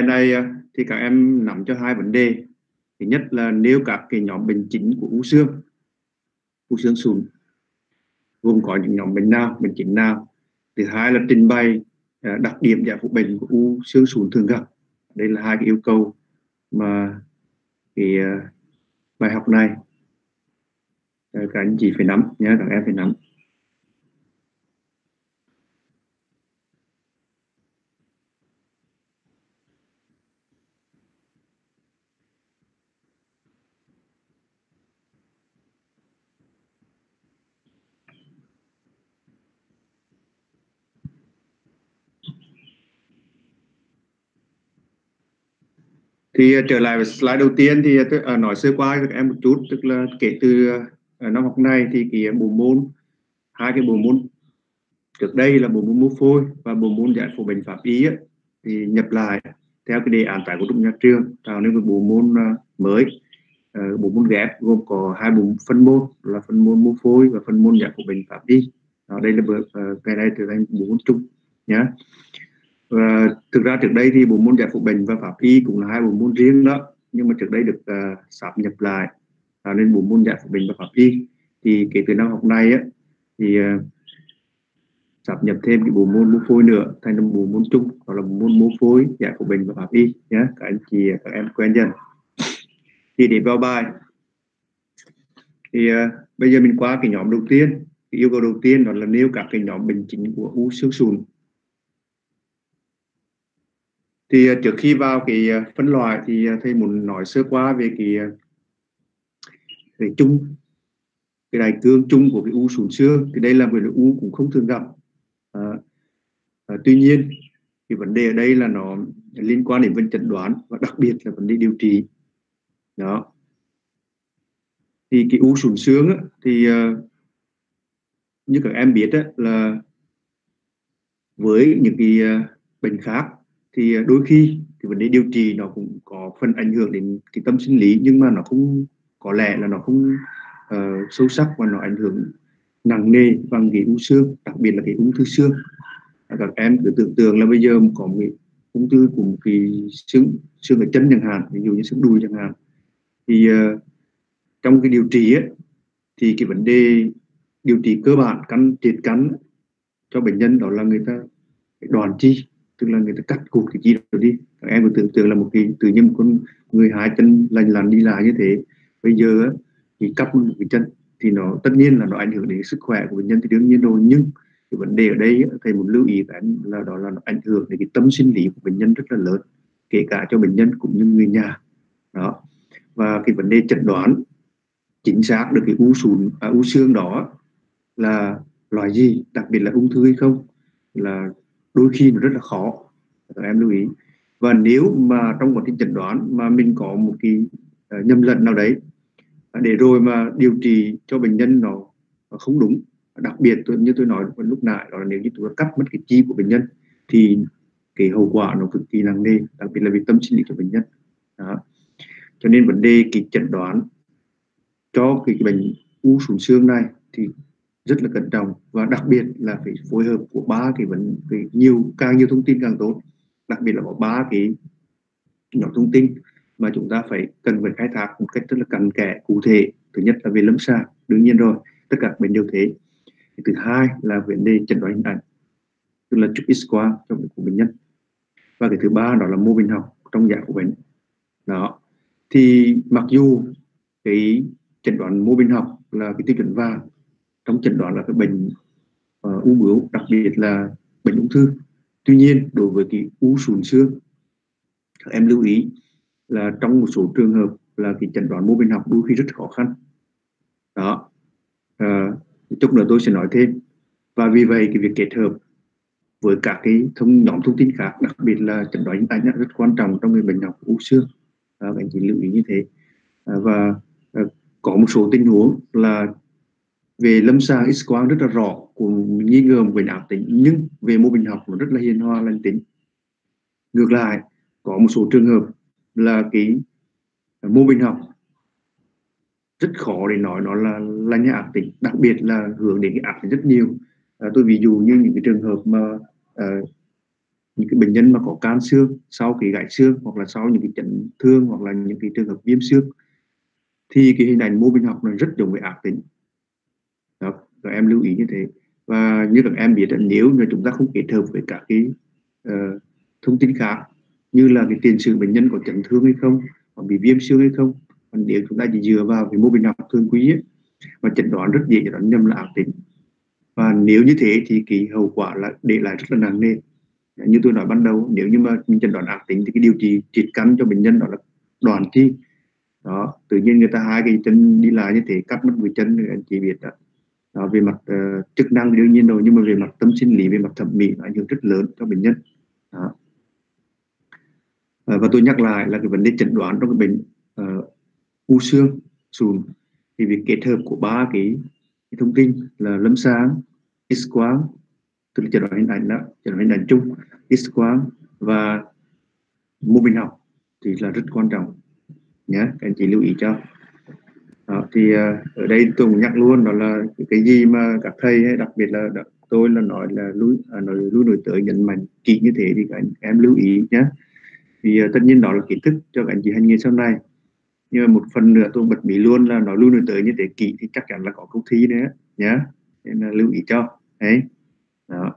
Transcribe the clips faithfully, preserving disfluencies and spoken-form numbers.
này thì các em nắm cho hai vấn đề. Thứ nhất là nêu các cái nhóm bệnh chính của u xương, u xương sụn, gồm có những nhóm bệnh nào, bệnh chính nào. Thứ hai là trình bày đặc điểm giải phẫu bệnh của u xương sụn thường gặp. Đây là hai cái yêu cầu mà cái bài học này các anh chị phải nắm nhé, các em phải nắm. Thì trở lại với slide đầu tiên thì tôi uh, nói sơ qua cho các em một chút, tức là kể từ uh, năm học này thì cái bộ môn hai cái bộ môn trước đây là bộ môn mô phôi và bộ môn giải phẫu bệnh pháp y ấy, thì nhập lại theo cái đề án tái cấu trúc nhà trường tạo nên một bộ môn uh, mới, uh, bộ môn ghép gồm có hai bộ phân môn là phân môn mô phôi và phân môn giải phẫu bệnh pháp y. Đó, đây là uh, cái này trở thành bộ môn chung nhé. Và thực ra trước đây thì bộ môn giải phẫu bệnh và pháp y cũng là hai bộ môn riêng đó, nhưng mà trước đây được uh, sáp nhập lại tạo nên bộ môn giải phẫu bệnh và pháp y. Thì kể từ năm học này á, thì uh, sáp nhập thêm cái bộ môn mô phôi nữa thành một bộ môn chung, đó là bộ môn mô phôi giải phẫu bệnh và pháp y nhé. Các anh chị các em quen dần. Thì để vào bài thì uh, bây giờ mình qua cái nhóm đầu tiên. Cái yêu cầu đầu tiên đó là nêu các cái nhóm bệnh chính của u xương sụn. Thì trước khi vào cái phân loại thì thầy muốn nói sơ qua về cái cái chung, cái đại cương chung của cái u sụn xương. Thì đây là một cái u cũng không thường gặp. À, à, tuy nhiên cái vấn đề ở đây là nó liên quan đến vấn chẩn đoán và đặc biệt là vấn đề điều trị. Đó. Thì cái u sụn xương á, thì uh, như các em biết á, là với những cái uh, bệnh khác thì đôi khi cái vấn đề điều trị nó cũng có phần ảnh hưởng đến cái tâm sinh lý, nhưng mà nó không, có lẽ là nó không uh, sâu sắc và nó ảnh hưởng nặng nề bằng cái u xương, đặc biệt là cái ung thư xương. Các em cứ tưởng tượng là bây giờ có một cái ung thư của một cái xương xương ở chân chẳng hạn, ví dụ như xương đùi chẳng hạn, thì uh, trong cái điều trị ấy, thì cái vấn đề điều trị cơ bản căn triệt căn cho bệnh nhân đó là người ta đoạn chi, tức là người ta cắt cụt cái chi đó đi. Các em cứ tưởng tượng là một cái tự nhiên một con người hai chân lành lặn đi lại như thế, bây giờ á, thì cắt một cái chân thì nó tất nhiên là nó ảnh hưởng đến sức khỏe của bệnh nhân thì đương nhiên rồi, nhưng cái vấn đề ở đây thầy muốn lưu ý cái là đó là nó ảnh hưởng đến cái tâm sinh lý của bệnh nhân rất là lớn, kể cả cho bệnh nhân cũng như người nhà. Đó. Và cái vấn đề chẩn đoán chính xác được cái u sụn à, u xương đó là loại gì, đặc biệt là ung thư hay không, là đôi khi nó rất là khó, các em lưu ý. Và nếu mà trong quá trình chẩn đoán mà mình có một cái uh, nhầm lẫn nào đấy để rồi mà điều trị cho bệnh nhân nó, nó không đúng, đặc biệt tôi, như tôi nói lúc nãy, đó là nếu như tôi cắt mất cái chi của bệnh nhân thì cái hậu quả nó cực kỳ nặng nề, đặc biệt là về tâm sinh lý cho bệnh nhân. Đó. Cho nên vấn đề cái chẩn đoán cho cái, cái bệnh u sụn xương này thì rất là cẩn trọng, và đặc biệt là phải phối hợp của ba cái vấn cái nhiều càng nhiều thông tin càng tốt, đặc biệt là có ba cái nhóm thông tin mà chúng ta phải cần phải khai thác một cách rất là cặn kẽ cụ thể. Thứ nhất là về lâm sàng, đương nhiên rồi, tất cả bệnh đều thế. Thứ hai là vấn đề chẩn đoán hình ảnh, tức là chụp X-quang trong bệnh của bệnh nhân. Và cái thứ ba đó là mô hình học trong giải phẫu bệnh. Đó. Thì mặc dù cái chẩn đoán mô hình học là cái tiêu chuẩn vàng trong chẩn đoán là cái bệnh uh, u bướu, đặc biệt là bệnh ung thư, tuy nhiên đối với cái u sụn xương, các em lưu ý là trong một số trường hợp là cái chẩn đoán mô hình học đôi khi rất khó khăn. Đó. Uh, chút nữa tôi sẽ nói thêm. Và vì vậy cái việc kết hợp với các cái thông nhóm thông tin khác, đặc biệt là chẩn đoán hình ảnh rất quan trọng trong cái bệnh học u xương. Đó, các anh chị lưu ý như thế. Uh, và uh, có một số tình huống là về lâm sàng X-quang rất là rõ của nghi ngờ bệnh ác tính, nhưng về mô hình học nó rất là hiền hòa lành tính. Ngược lại, có một số trường hợp là cái mô hình học rất khó để nói nó là là nhà ác tính, đặc biệt là hướng đến cái ác tính rất nhiều. À, tôi ví dụ như những cái trường hợp mà uh, những cái bệnh nhân mà có can xương sau cái gãy xương, hoặc là sau những cái chấn thương, hoặc là những cái trường hợp viêm xương, thì cái hình ảnh mô bên học nó rất giống với ác tính. Đó, các em lưu ý như thế. Và như các em biết, nếu như chúng ta không kết hợp với các cái uh, thông tin khác, như là cái tiền sử bệnh nhân có chấn thương hay không, có bị viêm xương hay không, còn nếu chúng ta chỉ dựa vào cái mô bên học thường quy ấy, và chẩn đoán rất dễ chẩn đoán nhầm là ác tính. Và nếu như thế thì cái hậu quả là để lại rất là nặng nề. Như tôi nói ban đầu, nếu như mà mình chẩn đoán ác tính thì cái điều trị triệt căn cho bệnh nhân đó là đoàn chi. Đó, tự nhiên người ta hai cái chân đi lại như thế, cắt mất một chân, anh chị biết đó. Đó, về mặt uh, chức năng đương nhiên rồi, nhưng mà về mặt tâm sinh lý, về mặt thẩm mỹ nó ảnh hưởng rất lớn cho bệnh nhân. Đó. Uh, và tôi nhắc lại là cái vấn đề chẩn đoán trong cái bệnh uh, u xương sùn thì việc kết hợp của ba cái, cái thông tin là lâm sàng, X-quang, tức là chẩn đoán hình ảnh đó, chẩn đoán hình ảnh chung, X-quang và mô hình học thì là rất quan trọng nhé, các anh chị lưu ý cho. Đó, thì uh, ở đây tôi cũng nhắc luôn, đó là cái gì mà các thầy hay đặc biệt là tôi là nói là lui à, nói lui nổi tới nhấn mạnh kỹ như thế thì các anh em lưu ý nhé. Vì uh, tất nhiên đó là kiến thức cho các anh chị hành nghề sau này, nhưng mà một phần nữa tôi bật mí luôn là nói lui nổi tới như thế kỹ thì chắc chắn là có câu thi nữa nhé, nên là lưu ý cho đấy. Đó.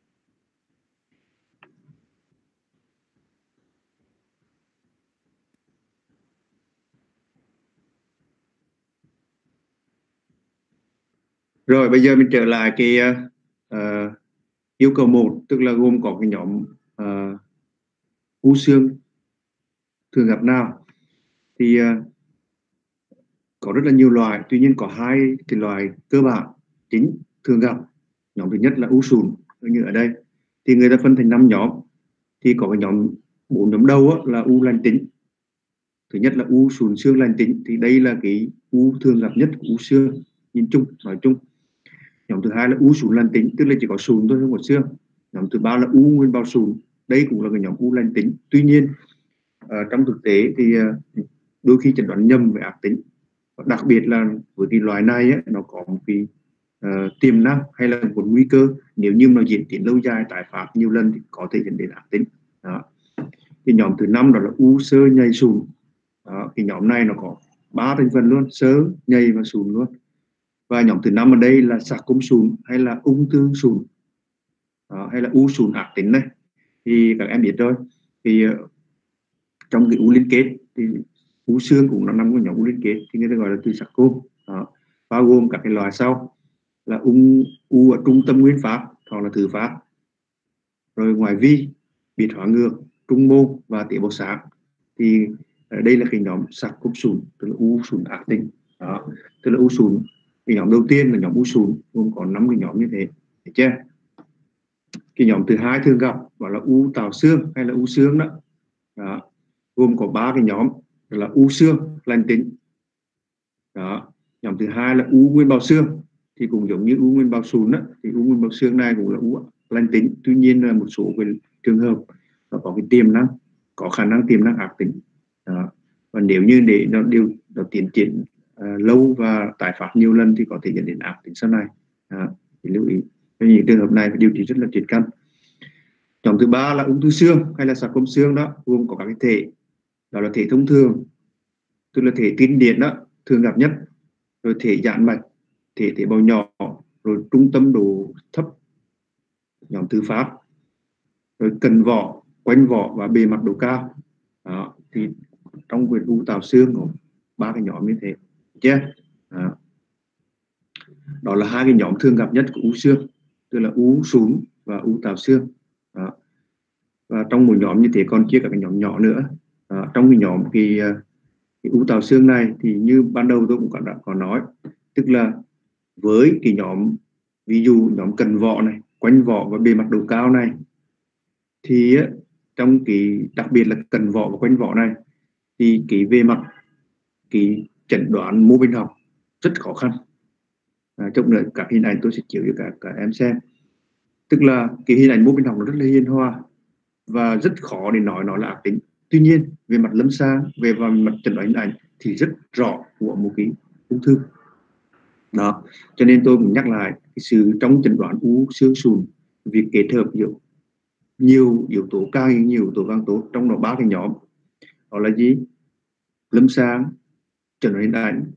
Rồi bây giờ mình trở lại cái uh, yêu cầu một, tức là gồm có cái nhóm uh, u xương thường gặp nào. Thì uh, có rất là nhiều loại, tuy nhiên có hai cái loại cơ bản chính thường gặp. Nhóm thứ nhất là u sùn, như ở đây thì người ta phân thành năm nhóm. Thì có cái nhóm bốn nhóm đầu á, là u lành tính. Thứ nhất là u sùn xương lành tính, thì đây là cái u thường gặp nhất của u xương nhìn chung, nói chung. Nhóm thứ hai là u sùn lành tính, tức là chỉ có sùn thôi, không có xương. Nhóm thứ ba là u nguyên bào sùn, đây cũng là cái nhóm u lành tính. Tuy nhiên uh, trong thực tế thì uh, đôi khi chẩn đoán nhầm với ác tính. Đặc biệt là với cái loại này ấy, nó có một cái uh, tiềm năng hay là một nguy cơ, nếu như mà diễn tiến lâu dài tái phát nhiều lần thì có thể dẫn đến ác tính. Đó. Thì nhóm thứ năm đó là u xơ nhầy sùn. Đó. Cái nhóm này nó có ba thành phần luôn, xơ, nhầy và sùn luôn. Và nhóm thứ năm ở đây là sarcom sùn hay là ung thư sùn. Đó. Hay là u sùn ác tính này. Thì các em biết rồi, thì uh, trong cái u liên kết thì u xương cũng nó nằm trong nhóm u liên kết, thì người ta gọi là từ sarcom. Đó. Bao gồm các cái loại sau là ung u ở trung tâm nguyên phát hoặc là thứ phát, rồi ngoại vi, biệt hóa ngược, trung mô và tế bào sáng. Thì ở đây là cái nhóm sarcom sùn, tức là u sùn ác tính. Đó. Tức là u sùn, cái nhóm đầu tiên là nhóm u sùn, gồm có năm cái nhóm như thế, được chưa? Cái nhóm thứ hai thường gặp gọi là u tào xương hay là u xương đó. Đó. Gồm có ba cái nhóm là u xương lành tính. Đó. Nhóm thứ hai là u nguyên bào xương, thì cũng giống như u nguyên bào sùn đó, thì u nguyên bào xương này cũng là u lành tính, tuy nhiên là một số cái trường hợp nó có cái tiềm năng, có khả năng tiềm năng ác tính. Đó. Và nếu như để nó điều nó tiến triển uh, lâu và tái phát nhiều lần thì có thể dẫn đến ác tính sau này. Đó. Thì lưu ý những trường hợp này phải điều trị rất là triệt căn. Nhóm thứ ba là ung thư xương hay là sarcom xương đó, gồm có các cái thể, đó là thể thông thường, tức là thể kinh điển đó, thường gặp nhất, rồi thể giãn mạch, thể tế bào nhỏ, rồi trung tâm độ thấp, nhóm thứ phát, rồi cần vỏ, quanh vỏ và bề mặt độ cao. Đó. Thì trong quyền u tào xương có ba cái nhóm như thế, chưa? Đó. Đó là hai cái nhóm thường gặp nhất của u xương, tức là u sún và u tào xương. Đó. Và trong một nhóm như thế còn chia các cái nhóm nhỏ nữa. Đó. Trong cái nhóm cái, cái u tào xương này thì như ban đầu tôi cũng có, đã có nói, tức là với cái nhóm, ví dụ nhóm cần vỏ này, quanh vỏ và bề mặt độ cao này, thì trong cái đặc biệt là cần vỏ và quanh vỏ này thì cái về mặt cái chẩn đoán mô bên học rất khó khăn. À, trong nữa các hình ảnh tôi sẽ chiếu cho cả, cả em xem, tức là cái hình ảnh mô bên học nó rất là hiền hòa và rất khó để nói nó là ác tính. Tuy nhiên về mặt lâm sàng, về mặt chẩn đoán hình ảnh thì rất rõ của một cái ung thư. Đó, cho nên tôi cũng nhắc lại cái sự trong chẩn đoán u xương sùn, việc kết hợp giữa nhiều yếu tố, càng nhiều yếu tố càng tốt. Trong đó ba cái nhóm đó là gì? Lâm sàng, chẩn đoán hình ảnh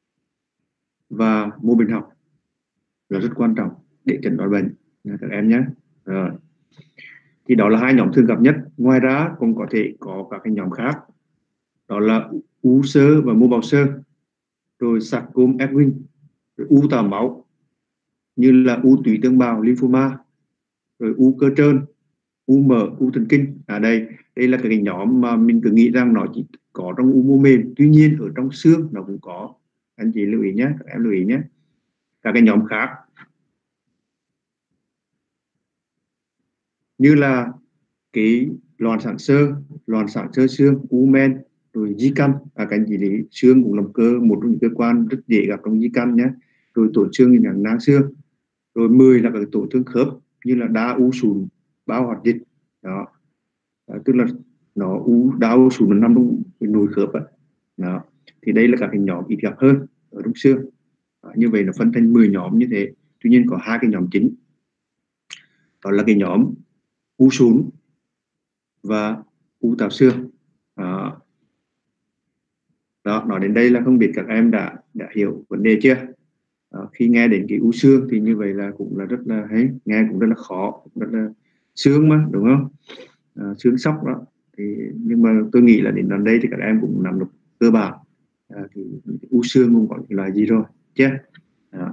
và mô bệnh học là rất quan trọng để chẩn đoán bệnh các em nhé. Rồi. Thì đó là hai nhóm thường gặp nhất. Ngoài ra cũng có thể có các cái nhóm khác, đó là u xơ và mô bào xơ, rồi sarcoma Ewing, rồi u tào máu như là u tủy tương bào lymphoma, rồi u cơ trơn, u mỡ, u thần kinh. À đây, đây là cái nhóm mà mình cứ nghĩ rằng nó chỉ có trong u mô mềm, tuy nhiên ở trong xương nó cũng có. Anh chị lưu ý nhé, các em lưu ý nhé. Các cái nhóm khác như là cái loạn sản xơ, loạn sản xơ xương, u men, rồi di căn. À, cái gì đấy, xương cũng là một cơ một trong những cơ quan rất dễ gặp trong di căn nhé. Rồi tổn thương như là nang xương. Rồi mười là các tổn thương khớp như là đa u sùn bao hoạt dịch đó. À, tức là nó u đa u sùn nó nằm trong cái nồi khớp ấy. Đó. Thì đây là các cái nhóm ít gặp hơn ở trong xương. Đó, như vậy nó phân thành mười nhóm như thế. Tuy nhiên có hai cái nhóm chính, đó là cái nhóm u sùn và u tào xương. Đó. Đó, nói đến đây là không biết các em đã đã hiểu vấn đề chưa? Đó, khi nghe đến cái u xương thì như vậy là cũng là rất là hay, nghe cũng rất là khó, rất là xương mà, đúng không? À, xương sóc đó. Thì nhưng mà tôi nghĩ là đến đây thì các em cũng nắm được cơ bản. À, thì u xương cũng có là gì rồi chứ? Đó.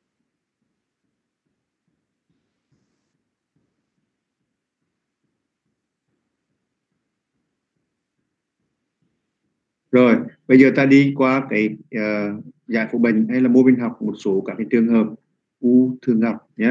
Rồi, bây giờ ta đi qua cái uh, giải phẫu bệnh hay là mô bệnh học một số các cái trường hợp u thường gặp nhé.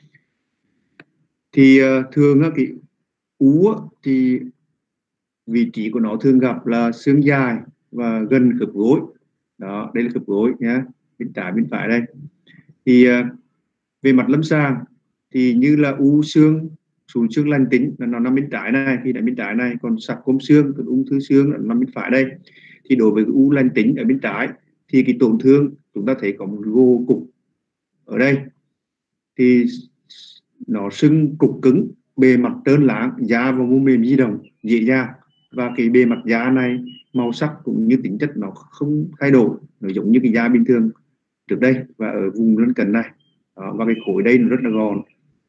Thì uh, thường uh, cái u thì vị trí của nó thường gặp là xương dài và gần khớp gối. Đó, đây là khớp gối nhé, bên trái bên phải đây. Thì uh, về mặt lâm sàng thì như là u xương sụn xương lành tính là nó nằm bên trái này, thì tại bên trái này, còn sarcoma xương, cái ung thư xương là nằm bên phải đây. Thì đối với cái u lành tính ở bên trái thì cái tổn thương chúng ta thấy có một gô cục ở đây, thì nó sưng cục cứng, bề mặt trơn láng, da và mô mềm di động dễ dàng, và cái bề mặt da này màu sắc cũng như tính chất nó không thay đổi, nó giống như cái da bình thường trước đây và ở vùng lân cận này. Đó, và cái khối đây nó rất là gòn.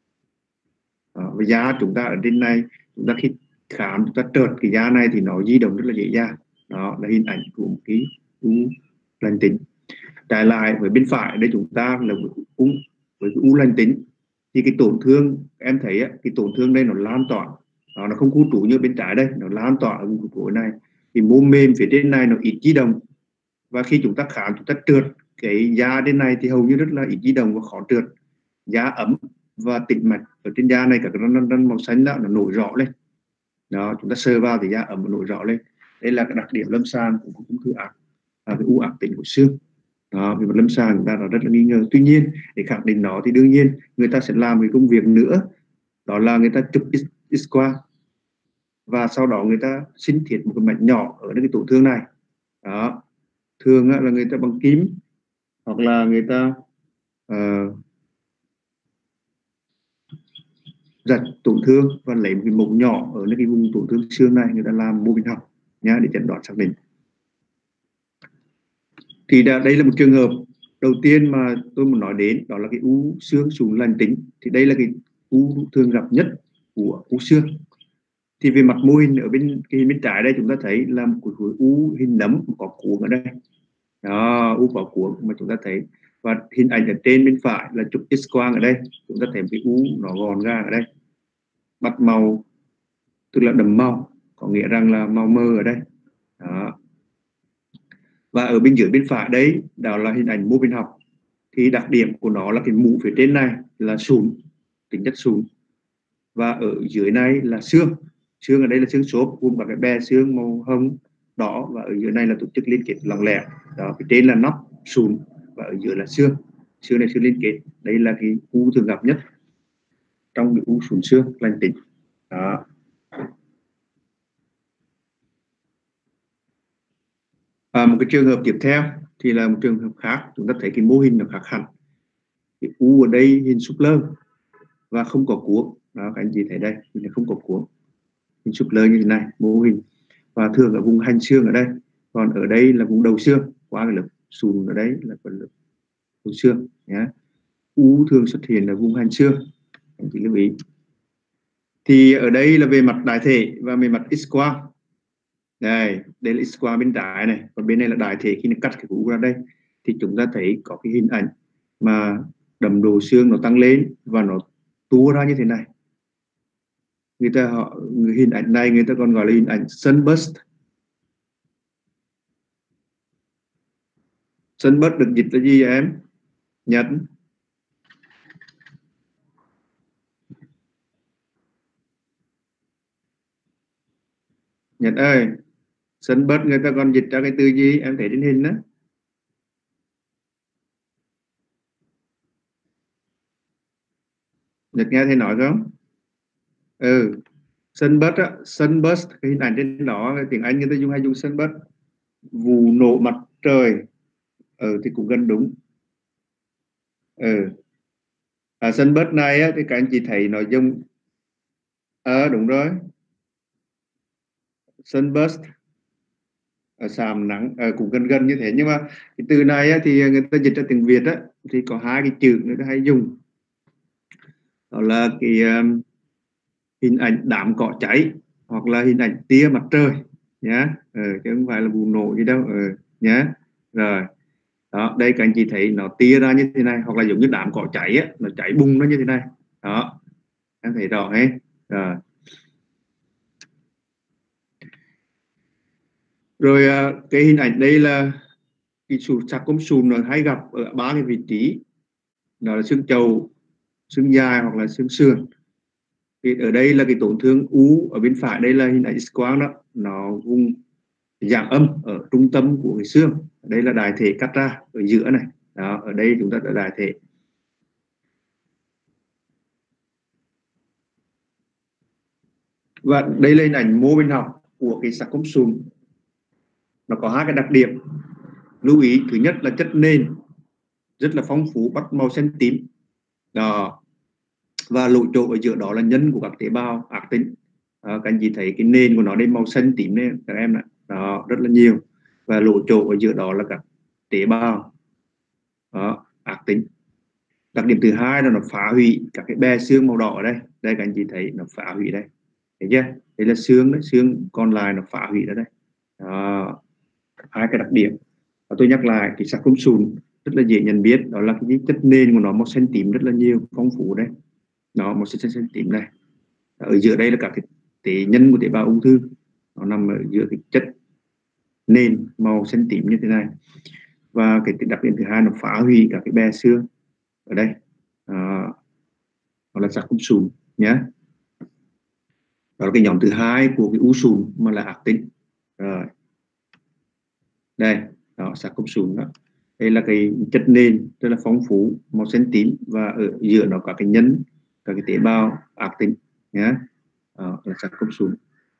Đó, và da chúng ta ở trên này, chúng ta khi khám chúng ta trợt cái da này thì nó di động rất là dễ dàng. Đó là hình ảnh của một cái u lành tính. Trái lại với bên phải đây chúng ta là u với cái u lành tính thì cái tổn thương em thấy á, cái tổn thương đây nó lan tỏa, đó, nó không khu trú như bên trái đây, nó lan tỏa ở vùng khối này. Thì mô mềm phía trên này nó ít di động, và khi chúng ta khám chúng ta trượt cái da trên này thì hầu như rất là ít di động và khó trượt. Da ấm và tĩnh mạch ở trên da này, cả cái răng răng màu xanh đó nó nổi rõ lên. Đó, chúng ta sờ vào thì da ấm và nổi rõ lên. Đây là cái đặc điểm lâm sàng của ung thư ác, là cái u ác tính của xương. Đó, về mặt lâm sàng chúng ta là rất là nghi ngờ. Tuy nhiên để khẳng định nó thì đương nhiên người ta sẽ làm cái công việc nữa, đó là người ta chụp X-quang và sau đó người ta sinh thiết một cái mạch nhỏ ở cái tổn thương này. Đó, thường là người ta bằng kim hoặc là người ta uh, giật tổn thương và lấy một cái mẫu nhỏ ở cái vùng tổn thương xương này, người ta làm mô bệnh học nhá, để chẩn đoán xác định. Thì đã, đây là một trường hợp đầu tiên mà tôi muốn nói đến, đó là cái u xương sụn lành tính. Thì đây là cái u thường gặp nhất của u xương. Thì về mặt mô hình ở bên cái hình bên trái đây chúng ta thấy là một khối u hình nấm có cuống ở đây. Đó, u có cuống mà chúng ta thấy. Và hình ảnh ở trên bên phải là chụp X-quang ở đây, chúng ta thấy cái u nó gòn ra ở đây, bắt màu tức là đậm màu, có nghĩa rằng là màu mơ ở đây. Đó. Và ở bên dưới bên phải đấy, đó là hình ảnh mô bệnh học. Thì đặc điểm của nó là cái mũ phía trên này là sụn, tính chất sụn, và ở dưới này là xương. Xương ở đây là xương xốp gồm các cái bè xương màu hồng đỏ, và ở dưới này là tổ chức liên kết lỏng lẻo. Đó, phía trên là nóc sụn và ở dưới là xương. Xương này xương liên kết. Đây là cái u thường gặp nhất trong cái u sụn xương lành tính. Đó. À, một cái trường hợp tiếp theo thì là một trường hợp khác, chúng ta thấy cái mô hình nó khác hẳn. Cái u ở đây hình súp lơ và không có cuống, đó các anh chị thấy đây, mình không có cuống, hình sụp lơ như thế này, mô hình, và thường ở vùng hành xương ở đây, còn ở đây là vùng đầu xương, qua cái lớp sùn ở đây là phần lớp đầu xương nhé. U thường xuất hiện ở vùng hành xương, anh chị lưu ý. Thì ở đây là về mặt đại thể và về mặt X-quang. Đây, đây là X-quang bên trái này, và bên này là đại thể khi nó cắt cái u ra đây thì chúng ta thấy có cái hình ảnh mà đầm đồ xương nó tăng lên và nó tua ra như thế này. Người ta họ người hình ảnh này người ta còn gọi là hình ảnh sunburst. Sunburst được dịch là gì em? Nhật. Nhật ơi, sunburst người ta còn dịch ra cái từ gì? Em thấy trên hình đó. Nhật nghe thấy nói không? Ừ, sunburst á, sunburst cái hình ảnh trên đó tiếng Anh người ta dùng hay dùng sunburst, vụ nổ mặt trời. Ừ thì cũng gần đúng. Ừ, à, sunburst này á, thì các anh chị thấy nội dung. Ờ à, đúng rồi, sunburst ở sàm nắng, à, cũng gần gần như thế, nhưng mà cái từ này á, thì người ta dịch ra tiếng Việt á, thì có hai cái chữ người ta hay dùng, đó là cái um, hình ảnh đám cỏ cháy hoặc là hình ảnh tia mặt trời nhá, ừ, chứ không phải là vụ nổ gì đâu, ừ, nhá. Rồi đó, đây các anh chị thấy nó tia ra như thế này, hoặc là giống như đám cỏ cháy á, nó cháy bùng nó như thế này đó, em thấy rõ hết rồi. Rồi à, cái hình ảnh đây là cái sụt sạc cốm sùn nó hay gặp ở ba cái vị trí, đó là xương chậu, xương dài hoặc là xương sườn. Thì ở đây là cái tổn thương u, ở bên phải đây là hình ảnh X-quang đó, nó vùng giảm âm ở trung tâm của cái xương, đây là đại thể cắt ra ở giữa này đó, ở đây chúng ta đã đại thể. Và đây là hình ảnh mô bên học của cái sạc cốm sùn, nó có hai cái đặc điểm lưu ý. Thứ nhất là chất nền rất là phong phú, bắt màu xanh tím đó, và lỗ chỗ ở giữa đó là nhân của các tế bào ác tính. À, các anh chị thấy cái nền của nó đây màu xanh tím này các em ạ, đó rất là nhiều, và lỗ chỗ ở giữa đó là các tế bào đó, ác tính. Đặc điểm thứ hai là nó phá hủy các cái bè xương màu đỏ ở đây, đây các anh chị thấy nó phá hủy đây, thấy chưa? Đây là xương đấy, xương còn lại nó phá hủy ở đây đó, hai cái đặc điểm. Và tôi nhắc lại cái sarcom sùn rất là dễ nhận biết, đó là cái chất nền của nó màu xanh tím rất là nhiều, phong phú đây, nó màu xanh xanh tím này, ở giữa đây là các cái tế nhân của tế bào ung thư, nó nằm ở giữa cái chất nền màu xanh tím như thế này. Và cái đặc điểm thứ hai nó phá hủy các cái bè xương ở đây, đó, đó là sarcom sùn nhé. Đó là cái nhóm thứ hai của cái u sùn mà là ác tính. Rồi đây đó, sarcom sùn đó, đây là cái chất nền rất là phong phú màu xanh tím, và ở giữa nó có cái nhân, các cái tế bào ác tính nhé, đó là sarcom sùn.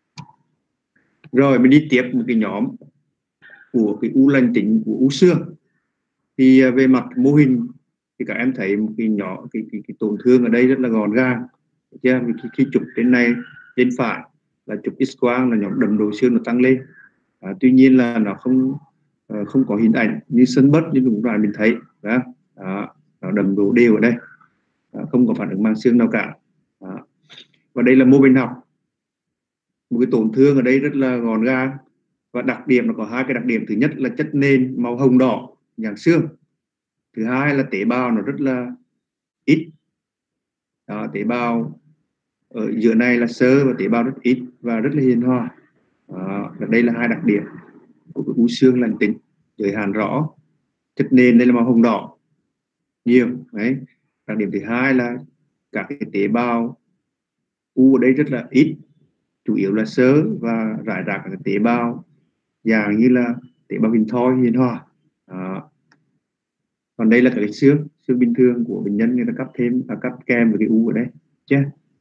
Rồi mình đi tiếp một cái nhóm của cái u lành tính của u xương. Thì về mặt mô hình thì các em thấy một cái nhỏ cái, cái, cái tổn thương ở đây rất là gọn gàng chưa? Khi, khi chụp trên này bên phải là chụp X-quang là nhóm đầm đồ xương nó tăng lên, à, tuy nhiên là nó không uh, không có hình ảnh như sân bất như lúc đoàn mình thấy đó. Đó, nó đầm đồ đều ở đây, đó, không có phản ứng màng xương nào cả đó. Và đây là mô bên học, một cái tổn thương ở đây rất là gọn gàng, và đặc điểm nó có hai cái đặc điểm. Thứ nhất là chất nền màu hồng đỏ dạng xương, thứ hai là tế bào nó rất là ít đó, tế bào ở giữa này là sơ và tế bào rất ít và rất là hiền hòa đó. Đây là hai đặc điểm của cái u xương lành tính, giới hạn rõ. Chất nền đây là màu hồng đỏ nhiều đấy. Đặc điểm thứ hai là các cái tế bào u ở đây rất là ít, chủ yếu là sơ và rải rác các tế bào dạng như là tế bào hình thoi hiền hòa đó. Còn đây là cái xương xương bình thường của bệnh nhân, người ta cắt thêm và cắt kèm với cái u ở đây chứ.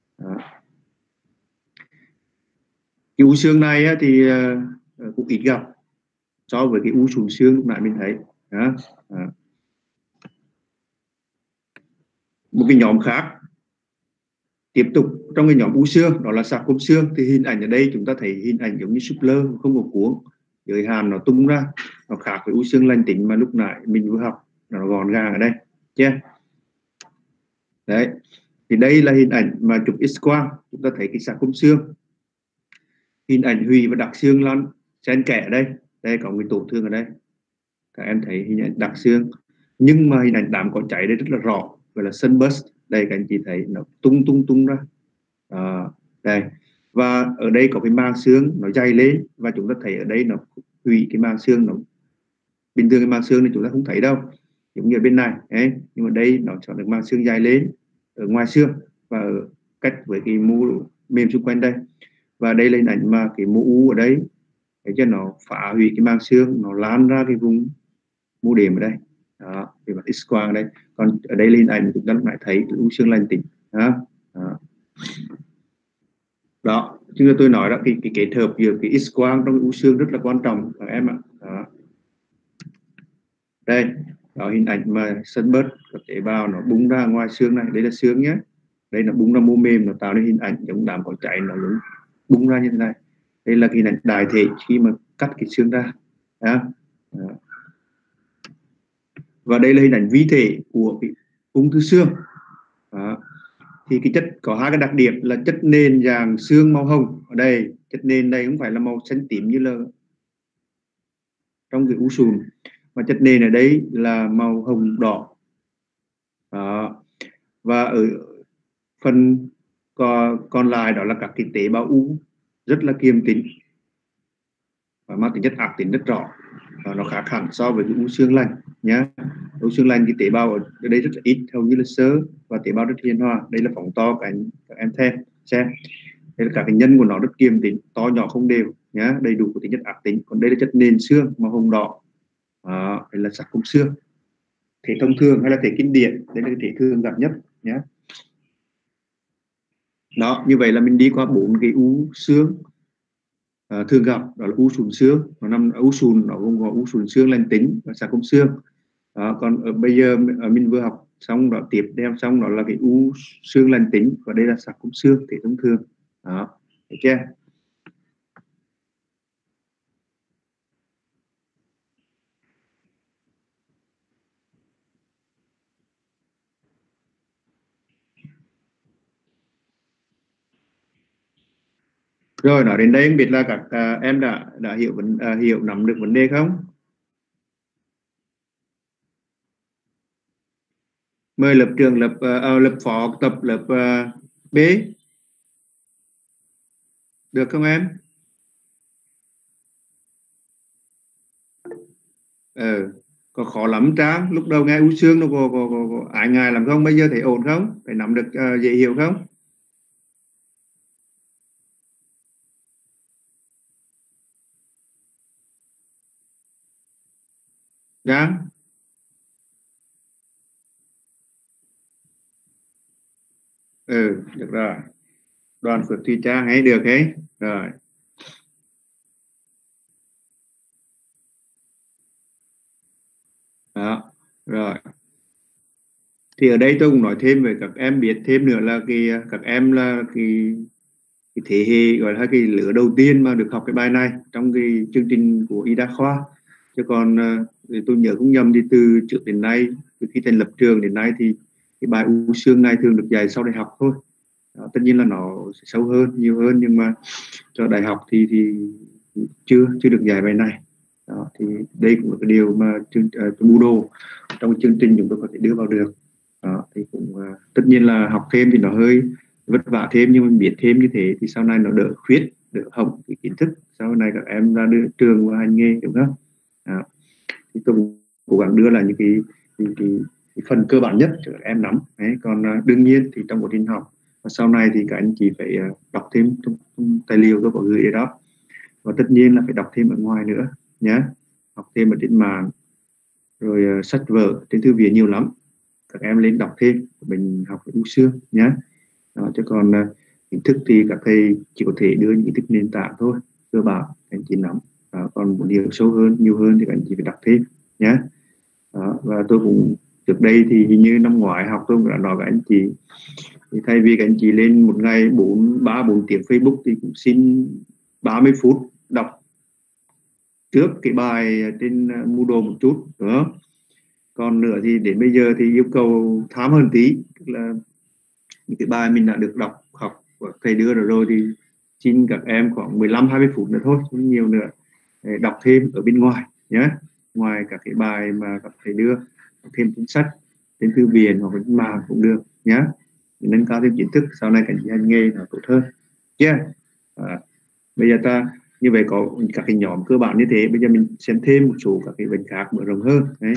Cái u xương này á, thì uh, cũng ít gặp so với cái u sùn xương lúc nãy mình thấy đó. Đó. Một cái nhóm khác Tiếp tục trong cái nhóm u xương đó là sạc cốm xương, thì hình ảnh ở đây chúng ta thấy hình ảnh giống như súp lơ không có cuống, giới hàm nó tung ra, nó khác với u xương lành tính mà lúc nãy mình vừa học, nó gọn gàng ở đây chưa. Đấy, thì đây là hình ảnh mà chụp X quang, chúng ta thấy cái sạc cốm xương, hình ảnh hủy và đặc xương lăn xen kẽ ở đây, đây có một tổn thương ở đây, các em thấy hình ảnh đặc xương, nhưng mà hình ảnh đám có cháy đây rất là rõ, gọi là sunburst, đây các anh chị thấy nó tung tung tung ra. À, đây, và ở đây có cái màng xương nó dày lên, và chúng ta thấy ở đây nó hủy cái màng xương, nó bình thường cái màng xương này chúng ta không thấy đâu, giống như ở bên này ấy, nhưng mà đây nó chọn được màng xương dài lên ở ngoài xương và ở cách với cái mô mềm xung quanh đây, và đây là hình ảnh mà cái mô u ở đây để cho nó phá hủy cái màng xương, nó lan ra cái vùng mô điểm ở đây đó, về mặt X quang ở đây. Còn ở đây là hình ảnh chúng ta lại thấy u xương lành tính đó. Đó. Đó, chứ tôi nói đó, cái, cái kết hợp giữa cái X quang trong cái u xương rất là quan trọng các em ạ. Đó. Đây, đó hình ảnh mà sân bớt các tế bào nó bung ra ngoài xương này, đây là xương nhé, đây nó bung ra mô mềm, nó tạo nên hình ảnh giống đám có cháy, nó lớn bung ra như thế này. Đây là cái hình ảnh đại thể khi mà cắt cái xương ra đó. Đó. Và đây là hình ảnh vi thể của cái ung thư xương. Đó. Thì cái chất có hai cái đặc điểm là chất nền dạng xương màu hồng ở đây, chất nền đây không phải là màu xanh tím như là trong cái u sùn, mà chất nền ở đây là màu hồng đỏ. Đó. Và ở phần còn, còn lại đó là các cái tế bào u rất là kiềm tĩnh và mang tính chất ác tính rất rõ, và nó khác hẳn so với cái u xương lành nhé. U xương lành cái tế bào ở đây rất là ít, hầu như là sơ, và tế bào rất hiền hòa. Đây là phóng to các, anh, các em xem xem đây là các cái nhân của nó rất kiềm tĩnh, to nhỏ không đều nhé, đầy đủ của tính chất ác tính. Còn đây là chất nền xương màu hồng đỏ. Đó, đây là sạc cốm xương, thể thông thường hay là thể kinh điển, đây là cái thể thường gặp nhất nhé. Đó, như vậy là mình đi qua bốn cái u xương à, thường gặp, đó là u sùn xương, nó nằm u sùn, nó gồm có u sùn xương lành tính và sạc cốm xương. Đó, còn ở bây giờ ở mình vừa học xong đó, tiếp theo xong đó là cái u xương lành tính, và đây là sạc cốm xương thể thông thường. Đó, được chưa? Rồi nói đến đây không biết là các à, em đã đã hiểu vấn à, hiểu nắm được vấn đề không? Mời lớp trưởng lớp uh, lớp phó tập lớp uh, B được không em? Ờ, có khó lắm Trang, lúc đầu nghe u xương nó có, có, có, có ái ngại lắm không? Bây giờ thấy ổn không? Phải nắm được uh, dễ hiểu không? Trang? Ừ, được rồi. Đoàn Phước Thùy Trang hay được ấy. Rồi. Đó. Rồi. Thì ở đây tôi cũng nói thêm về các em biết thêm nữa là cái các em là cái, cái thế hệ gọi là cái lứa đầu tiên mà được học cái bài này trong cái chương trình của y đa khoa. Chứ còn uh, tôi nhớ không nhầm thì từ trước đến nay, từ khi thành lập trường đến nay thì cái bài u xương này thường được dạy sau đại học thôi. Đó, tất nhiên là nó sẽ sâu hơn, nhiều hơn, nhưng mà cho đại học thì thì chưa chưa được dạy bài này. Đó, thì đây cũng là cái điều mà chương uh, mưu đồ trong chương trình chúng tôi có thể đưa vào được. Đó, thì cũng uh, tất nhiên là học thêm thì nó hơi vất vả thêm, nhưng mà biết thêm như thế thì sau này nó đỡ khuyết, đỡ hỏng cái kiến thức sau này các em ra đưa trường và hành nghề, đúng không? Đó. Thì tôi cũng cố gắng đưa là những cái, cái, cái, cái phần cơ bản nhất cho các em nắm. Đấy, còn uh, đương nhiên thì trong quá trình học và sau này thì các anh chị phải uh, đọc thêm trong, trong tài liệu tôi có gửi ở đó, và tất nhiên là phải đọc thêm ở ngoài nữa nhé, học thêm ở trên mạng rồi uh, sách vở trên thư viện nhiều lắm, các em lên đọc thêm, mình học u xương nhé. Đó, chứ còn uh, kiến thức thì các thầy chỉ có thể đưa những kiến thức nền tảng thôi, cơ bản các anh chị nắm. Đó, còn muốn hiểu sâu hơn, nhiều hơn thì các anh chị phải đọc thêm nhé. Đó, và tôi cũng trước đây thì hình như năm ngoái học tôi cũng đã nói các anh chị Thì thay vì các anh chị lên một ngày bốn ba bốn tiếng Facebook thì cũng xin ba mươi phút đọc trước cái bài trên Moodle một chút nữa. Còn nữa thì đến bây giờ thì yêu cầu thám hơn tí, tức là những cái bài mình đã được đọc học của thầy đưa rồi rồi thì xin các em khoảng mười lăm hai mươi phút nữa thôi, không nhiều nữa, để đọc thêm ở bên ngoài nhé, ngoài các cái bài mà các thầy đưa, đọc thêm cuốn sách trên thư viện hoặc trên mạng cũng được nhé, để nâng cao thêm kiến thức, sau này cảnh hành nghề nó tốt hơn. Yeah. À, bây giờ ta như vậy có các cái nhóm cơ bản như thế, bây giờ mình xem thêm một số các cái bệnh khác mở rộng hơn đấy.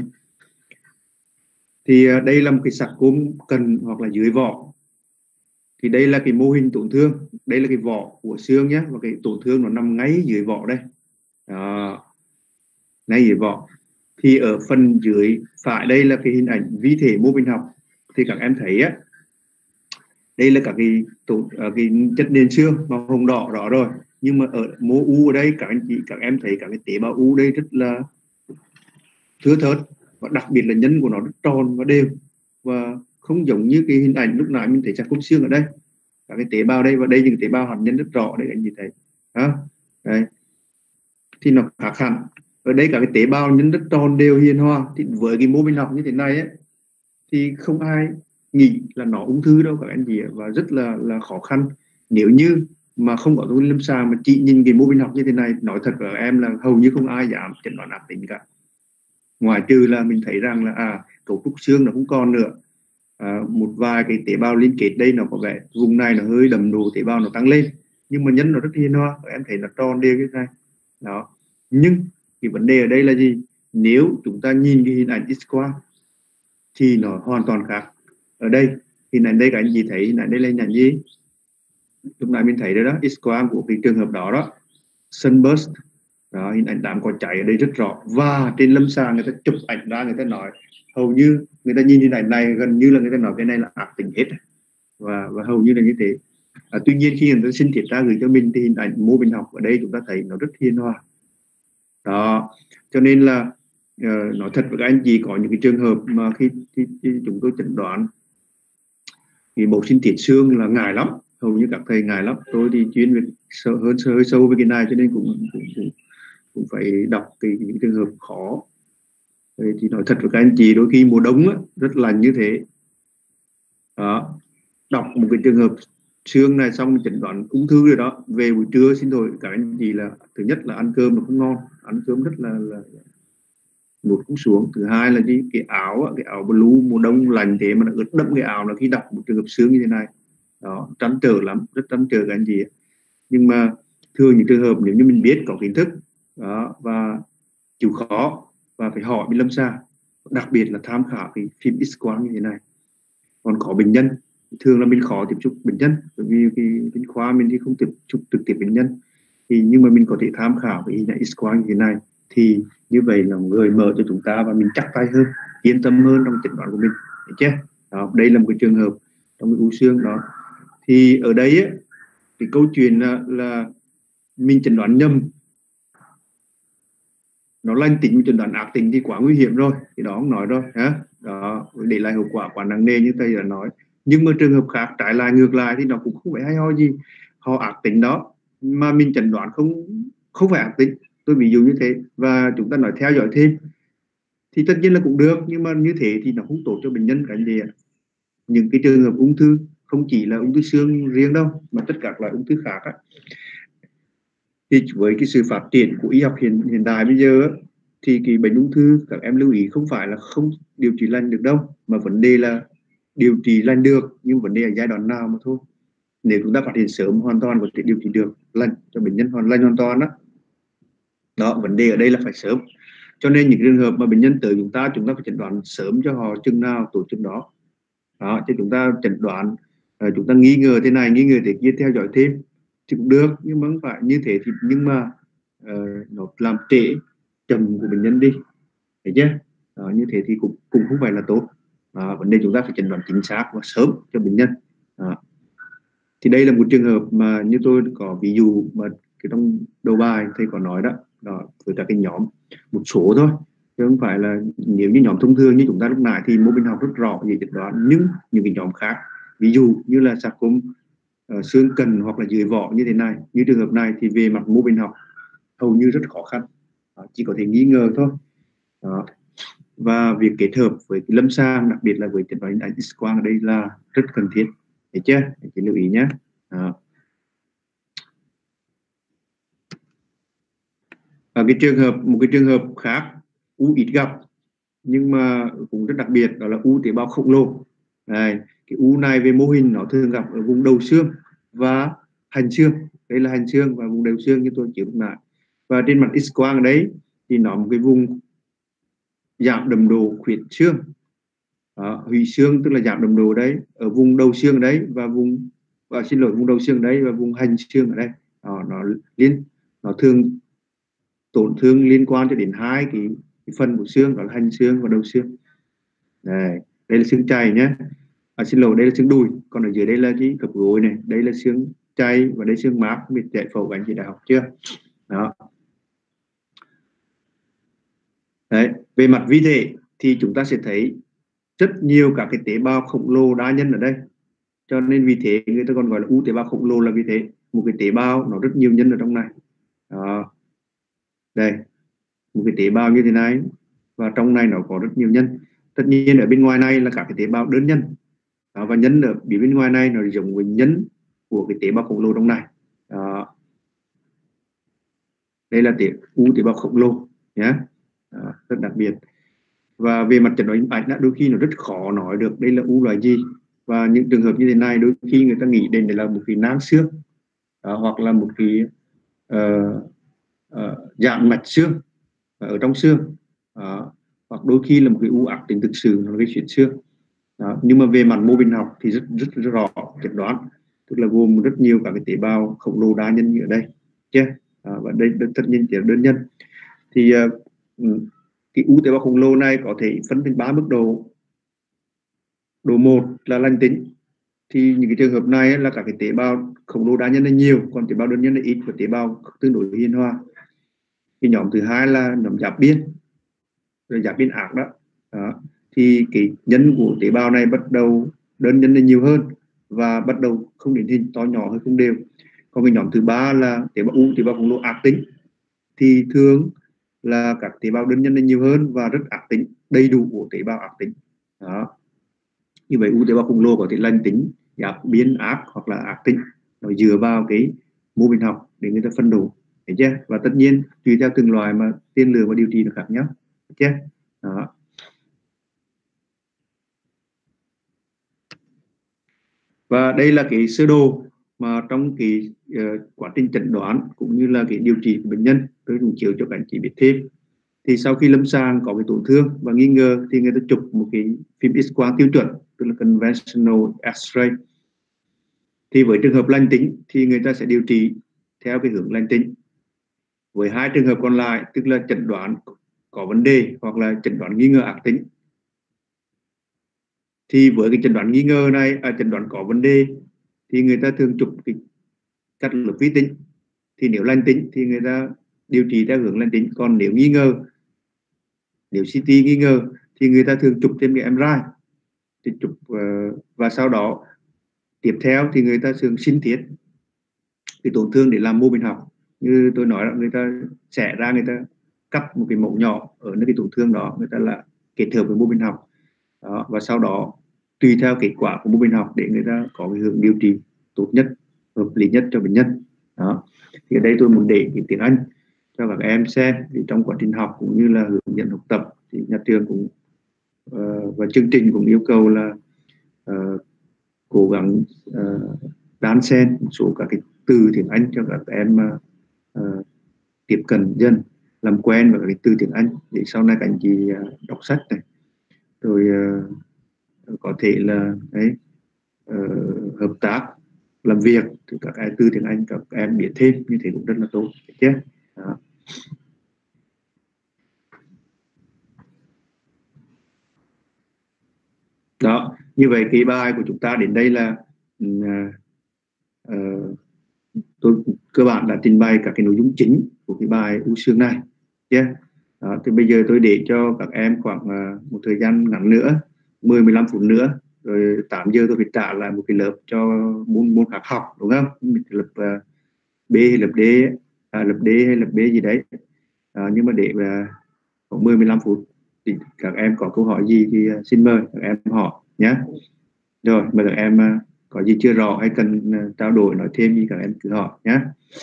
Thì đây là một cái sạc cúm cần hoặc là dưới vỏ. Thì đây là cái mô hình tổn thương, đây là cái vỏ của xương nhé, và cái tổn thương nó nằm ngay dưới vỏ đây. Đó. Ngay dưới vỏ. Thì ở phần dưới phải đây là cái hình ảnh vi thể mô hình học. Thì các em thấy á, đây là các cái, tổn, cái chất nền xương màu hồng đỏ đó rồi. Nhưng mà ở mô u ở đây các anh chị các em thấy các cái tế bào u đây rất là thưa thớt, và đặc biệt là nhân của nó rất tròn và đều, và không giống như cái hình ảnh lúc nãy mình thấy chặt khớp xương ở đây, các cái tế bào đây, và đây những tế bào hạt nhân rất rõ đây anh chị thấy đó. Đấy. Thì nó khác hẳn, ở đây các cái tế bào nhân rất tròn đều hiền hòa. Thì với cái mô hình học như thế này ấy, thì không ai nghĩ là nó ung thư đâu các anh chị, và rất là là khó khăn nếu như mà không có thông tin lâm sàng mà chỉ nhìn cái mô hình học như thế này. Nói thật với em là hầu như không ai dám chẩn đoán ác tính cả, ngoài trừ là mình thấy rằng là à cấu trúc xương nó không còn nữa, à, một vài cái tế bào liên kết đây nó có vẻ vùng này nó hơi đậm đồ tế bào nó tăng lên, nhưng mà nhân nó rất hiền hòa, em thấy nó tròn đều như thế này đó. Nhưng cái vấn đề ở đây là gì? Nếu chúng ta nhìn cái hình ảnh X-quang thì nó hoàn toàn khác. Ở đây hình ảnh đây các anh chị thấy hình ảnh đây là hình ảnh gì? Lúc nãy mình thấy đó, đó X-quang của cái trường hợp đó đó, sunburst đó, hình ảnh đám cỏ cháy ở đây rất rõ, và trên lâm sàng người ta chụp ảnh ra, người ta nói hầu như người ta nhìn hình ảnh này gần như là người ta nói cái này là ác tính hết, và và hầu như là như thế. À, tuy nhiên khi người ta xin thiệt ra gửi cho mình thì hình ảnh mô hình học ở đây chúng ta thấy nó rất hiền hòa đó. Cho nên là uh, nói thật với các anh chị, có những cái trường hợp mà khi, khi, khi chúng tôi chẩn đoán thì bộ sinh tiết xương là ngại lắm, hầu như các thầy ngại lắm. Tôi thì chuyên về sợ hơn hơi sâu về cái này, cho nên cũng, cũng, cũng, cũng phải đọc cái, những trường hợp khó. Thì, thì nói thật với các anh chị, đôi khi mùa đông á, rất lạnh như thế đó, đọc một cái trường hợp xương này xong chẩn đoán ung thư rồi đó, về buổi trưa xin lỗi các anh chị là thứ nhất là ăn cơm nó không ngon, ăn cơm rất là, là nuốt không xuống. Thứ hai là gì, cái áo cái áo blue mùa đông lạnh thế mà nó ướt đẫm cái áo, là khi đọc một trường hợp xương như thế này đó, trăn trở lắm, rất trăn trở các anh chị. Nhưng mà thường những trường hợp nếu như mình biết có kiến thức đó và chịu khó và phải hỏi bên lâm sàng, đặc biệt là tham khảo cái phim X-quang như thế này. Còn có bệnh nhân thường là mình khó tiếp xúc bệnh nhân, bởi vì cái bên khoa mình thì không tiếp xúc trực tiếp bệnh nhân, thì nhưng mà mình có thể tham khảo cái hình ảnh X-quang như thế này, thì như vậy là người mở cho chúng ta và mình chắc tay hơn, yên tâm hơn trong chẩn đoán của mình, được chưa? Đó, đây là một cái trường hợp trong cái u xương đó. Thì ở đây ấy, cái câu chuyện là, là mình chẩn đoán nhầm, nó lành tính chẩn đoán ác tính thì quá nguy hiểm rồi, thì đó không nói rồi hả? Đó, để lại hậu quả quá nặng nề như thầy đã nói. Nhưng mà trường hợp khác trái lại ngược lại thì nó cũng không phải hay ho gì, họ ác tính đó mà mình chẩn đoán không không phải ác tính, tôi ví dụ như thế, và chúng ta nói theo dõi thêm thì tất nhiên là cũng được, nhưng mà như thế thì nó không tốt cho bệnh nhân cái gì. Những cái trường hợp ung thư không chỉ là ung thư xương riêng đâu, mà tất cả các loại ung thư khác á, thì với cái sự phát triển của y học hiện hiện đại bây giờ thì cái bệnh ung thư các em lưu ý không phải là không điều trị lành được đâu, mà vấn đề là điều trị lành được, nhưng vấn đề ở giai đoạn nào mà thôi. Nếu chúng ta phát hiện sớm hoàn toàn có thể điều trị được lành cho bệnh nhân hoàn lành hoàn toàn đó. Đó, vấn đề ở đây là phải sớm. Cho nên những trường hợp mà bệnh nhân tới chúng ta, chúng ta phải chẩn đoán sớm cho họ chừng nào tổ chừng đó. Đó, chứ chúng ta chẩn đoán chúng ta nghi ngờ thế này nghi ngờ thế kia theo dõi thêm thì cũng được, nhưng mà không phải như thế thì nhưng mà uh, nó làm trễ chậm của bệnh nhân đi, thấy chưa? Đó, như thế thì cũng cũng không phải là tốt. Đó, vấn đề chúng ta phải chẩn đoán chính xác và sớm cho bệnh nhân. Đó. Thì đây là một trường hợp mà như tôi có ví dụ mà cái trong đầu bài thầy có nói đó, đó với các cái nhóm một số thôi, chứ không phải là nếu như nhóm thông thường như chúng ta lúc nãy thì mô bên học rất rõ về chẩn đoán, nhưng những cái nhóm khác ví dụ như là sarcom uh, xương cần hoặc là dưới vỏ như thế này, như trường hợp này thì về mặt mô bên học hầu như rất khó khăn, đó, chỉ có thể nghi ngờ thôi. Đó. Và việc kết hợp với cái lâm sàng, đặc biệt là với chẩn đoán ảnh X-quang ở đây là rất cần thiết, thấy chưa? Chị lưu ý nhé. Đó. Và cái trường hợp một cái trường hợp khác u ít gặp nhưng mà cũng rất đặc biệt, đó là u tế bào khổng lồ. Đây, cái u này về mô hình nó thường gặp ở vùng đầu xương và hành xương. Đây là hành xương và vùng đầu xương như tôi chiếu lại. Và trên mặt X-quang ở đấy thì nó một cái vùng giảm đậm độ khuyết xương, đó, hủy xương tức là giảm đậm độ đấy ở vùng đầu xương đấy và vùng và xin lỗi vùng đầu xương đấy và vùng hành xương ở đây. Đó, nó liên nó thường tổn thương liên quan cho đến hai cái, cái phần của xương, đó là hành xương và đầu xương. Đây, đây là xương chày nhé. À, xin lỗi, đây là xương đùi, còn ở dưới đây là cái khớp gối này, đây là xương chày và đây xương mác, biết giải phẫu của anh chị đã học chưa? Đó. Đấy, về mặt vi thể thì chúng ta sẽ thấy rất nhiều các cái tế bào khổng lồ đa nhân ở đây, cho nên vì thế người ta còn gọi là u tế bào khổng lồ là vì thế, một cái tế bào nó rất nhiều nhân ở trong này. Đó. Đây, một cái tế bào như thế này và trong này nó có rất nhiều nhân. Tất nhiên ở bên ngoài này là các cái tế bào đơn nhân. Đó, và nhân ở bên ngoài này nó giống với nhân của cái tế bào khổng lồ trong này. Đó. Đây là tế u tế bào khổng lồ nhé. Đó, rất đặc biệt. Và về mặt chẩn đoán ảnh đôi khi nó rất khó nói được đây là u loại gì, và những trường hợp như thế này đôi khi người ta nghĩ đến đây là một cái nang xương, đó, hoặc là một cái uh, uh, dạng mạch xương ở trong xương, đó, hoặc đôi khi là một cái u ác tính thực sự nó gây chuyển xương. Đó. Nhưng mà về mặt mô hình học thì rất rất, rất rõ chẩn đoán, tức là gồm rất nhiều các cái tế bào khổng lồ đa nhân như ở đây chứ. Đó, và đây tất nhiên chỉ là đơn nhân. Thì uh, cái u tế bào khổng lồ này có thể phân thành ba mức độ. Độ một là lành tính, thì những cái trường hợp này là các cái tế bào khổng lồ đa nhân là nhiều, còn tế bào đơn nhân là ít và tế bào tương đối hiền hòa. Cái nhóm thứ hai là nhóm giáp biên, rồi giáp biên ác đó. Đó, thì cái nhân của tế bào này bắt đầu đơn nhân là nhiều hơn và bắt đầu không điển hình, to nhỏ hay không đều. Còn cái nhóm thứ ba là tế bào u tế bào khổng lồ ác tính, thì thường là các tế bào đơn nhân là nhiều hơn và rất ác tính, đầy đủ của tế bào ác tính. Đó. Như vậy u tế bào khổng lồ có thể lành tính, giáp biên, ác hoặc là ác tính, nó dựa vào cái mô hình học để người ta phân độ, thấy chưa? Và tất nhiên tùy theo từng loại mà tiên lượng và điều trị nó khác nhau, thấy chưa? Đó. Và đây là cái sơ đồ mà trong cái uh, quá trình chẩn đoán cũng như là cái điều trị của bệnh nhân, tôi cũng chiếu cho các anh chị biết thêm. Thì sau khi lâm sàng có cái tổn thương và nghi ngờ thì người ta chụp một cái phim X-quang tiêu chuẩn, tức là conventional X-ray. Thì với trường hợp lành tính thì người ta sẽ điều trị theo cái hướng lành tính. Với hai trường hợp còn lại, tức là chẩn đoán có vấn đề hoặc là chẩn đoán nghi ngờ ác tính, thì với cái chẩn đoán nghi ngờ này, à, chẩn đoán có vấn đề thì người ta thường chụp cái cắt lớp vi tính. Thì nếu lành tính thì người ta điều trị theo hướng lành tính, còn nếu nghi ngờ, nếu xê tê nghi ngờ thì người ta thường chụp thêm cái em rờ i thì chụp uh, và sau đó tiếp theo thì người ta thường sinh thiết cái tổn thương để làm mô hình học. Như tôi nói là người ta xẻ ra, người ta cắt một cái mẫu nhỏ ở nơi cái tổn thương đó, người ta là kết hợp với mô hình học đó, và sau đó tùy theo kết quả của mô hình học để người ta có cái hướng điều trị tốt nhất, hợp lý nhất cho bệnh nhân. Đó. Thì ở đây tôi muốn để cái tiếng Anh cho các em xem, thì trong quá trình học cũng như là hướng dẫn học tập thì nhà trường cũng uh, và chương trình cũng yêu cầu là uh, cố gắng uh, đan xen một số các cái từ tiếng Anh cho các em uh, tiếp cận dần, làm quen với các cái từ tiếng Anh để sau này các anh chị uh, đọc sách này, rồi uh, có thể là đấy, uh, hợp tác làm việc thì các cái từ tiếng Anh các em biết thêm, như thế cũng rất là tốt chứ. Đó. Đó, như vậy cái bài của chúng ta đến đây là uh, uh, tôi cơ bản đã trình bày các cái nội dung chính của cái bài u xương này chứ. Đó, thì bây giờ tôi để cho các em khoảng uh, một thời gian ngắn nữa, mười mười lăm phút nữa rồi tám giờ tôi phải trả lại một cái lớp cho môn môn khác học, đúng không? Lớp uh, B hay lớp D, à, lớp D hay lớp B gì đấy. À, nhưng mà để uh, khoảng mười mười lăm phút thì các em có câu hỏi gì thì uh, xin mời các em hỏi nhé. Rồi mời các em uh, có gì chưa rõ hay cần uh, trao đổi nói thêm gì các em cứ hỏi nhé.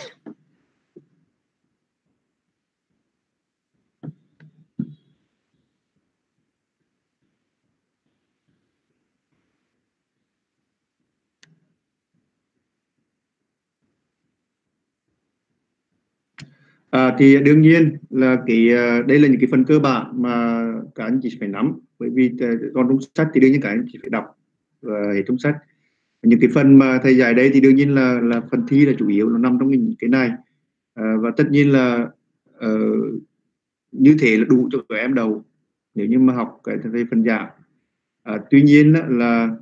À, thì đương nhiên là cái đây là những cái phần cơ bản mà các anh chị phải nắm, bởi vì còn trong sách thì đương nhiên các anh chị phải đọc uh, hệ thống sách. Những cái phần mà thầy dạy đây thì đương nhiên là là phần thi là chủ yếu nó nằm trong cái, cái này, à, và tất nhiên là uh, như thế là đủ cho các em đầu nếu như mà học cái về phần giảng. À, tuy nhiên là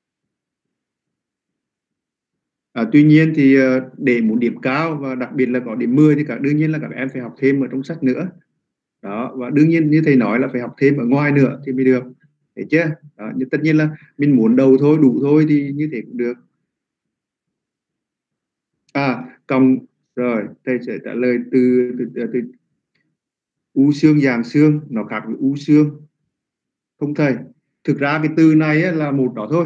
à, tuy nhiên thì để muốn điểm cao và đặc biệt là có điểm mười thì cả đương nhiên là các em phải học thêm ở trong sách nữa đó, và đương nhiên như thầy nói là phải học thêm ở ngoài nữa thì mới được, thấy chưa đó, nhưng tất nhiên là mình muốn đầu thôi đủ thôi thì như thế cũng được. À cộng rồi thầy sẽ trả lời từ, từ, từ, từ u xương giàng xương nó khác với u xương không thầy? Thực ra cái từ này ấy là một đó thôi,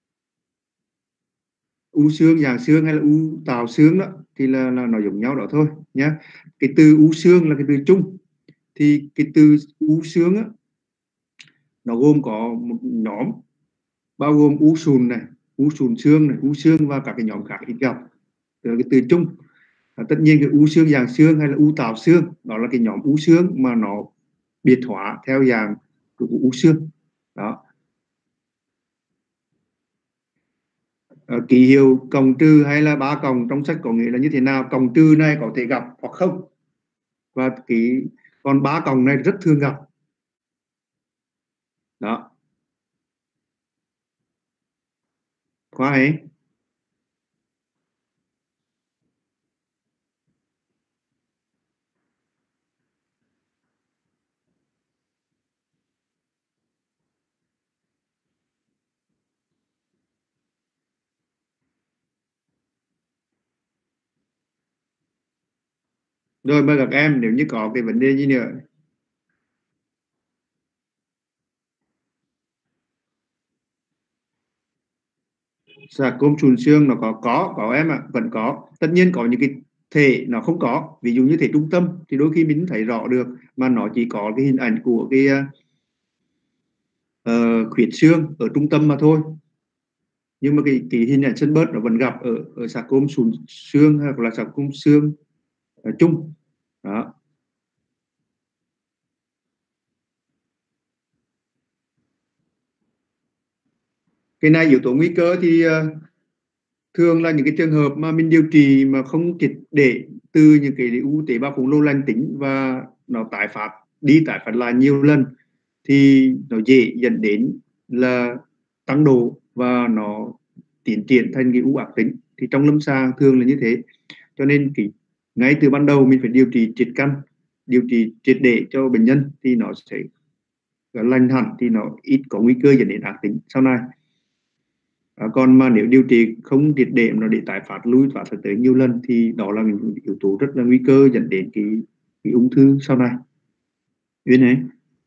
u xương giàng xương hay là u tào xương đó thì là, là nó giống nhau đó thôi nhé. Cái từ u xương là cái từ chung, thì cái từ u xương á nó gồm có một nhóm bao gồm u sùn này, u sùn xương này, u xương và các cái nhóm khác ít gặp, đó là cái từ chung. À, tất nhiên cái u xương giàng xương hay là u tào xương đó là cái nhóm u xương mà nó biệt hóa theo dạng của u xương đó. À, ký hiệu cộng trừ hay là ba cộng trong sách có nghĩa là như thế nào? Cộng trừ này có thể gặp hoặc không, và cái còn ba cộng này rất thường gặp đó. Khoa ấy. Rồi mời các em nếu như có cái vấn đề gì nữa. Sạc côm trùn xương nó có có có em ạ, à, vẫn có. Tất nhiên có những cái thể nó không có, ví dụ như thể trung tâm thì đôi khi mình thấy rõ được mà nó chỉ có cái hình ảnh của cái uh, khuyết xương ở trung tâm mà thôi, nhưng mà cái, cái hình ảnh sân bớt nó vẫn gặp ở ở sạc côm sùn xương hoặc là sạc côm xương uh, chung đó. Cái này yếu tố nguy cơ thì uh, thường là những cái trường hợp mà mình điều trị mà không triệt để từ những cái u tế bào khổng lồ lành tính và nó tái phát đi tái phát lại nhiều lần thì nó dễ dẫn đến là tăng độ và nó tiến triển thành cái u ác tính, thì trong lâm sàng thường là như thế. Cho nên cái ngay từ ban đầu mình phải điều trị triệt căn, điều trị triệt để cho bệnh nhân thì nó sẽ lành hẳn, thì nó ít có nguy cơ dẫn đến ác tính sau này. À, còn mà nếu điều trị không triệt để nó để tái phát lui phát tới nhiều lần thì đó là những yếu tố rất là nguy cơ dẫn đến cái, cái ung thư sau này. Uyên ấy.